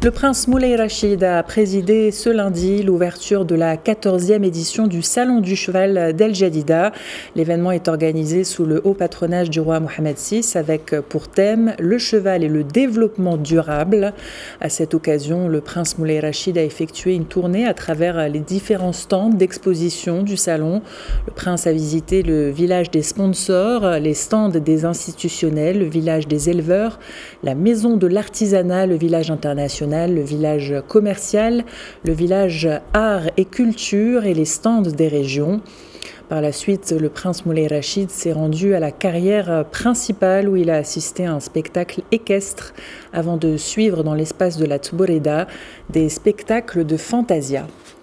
Le prince Moulay Rachid a présidé ce lundi l'ouverture de la 14e édition du Salon du Cheval d'El Jadida. L'événement est organisé sous le haut patronage du roi Mohammed VI avec pour thème le cheval et le développement durable. À cette occasion, le prince Moulay Rachid a effectué une tournée à travers les différents stands d'exposition du salon. Le prince a visité le village des sponsors, les stands des institutionnels, le village des éleveurs, la maison de l'artisanat, le village international, le village commercial, le village art et culture et les stands des régions. Par la suite, le prince Moulay Rachid s'est rendu à la carrière principale où il a assisté à un spectacle équestre avant de suivre dans l'espace de la Tboreda des spectacles de Fantasia.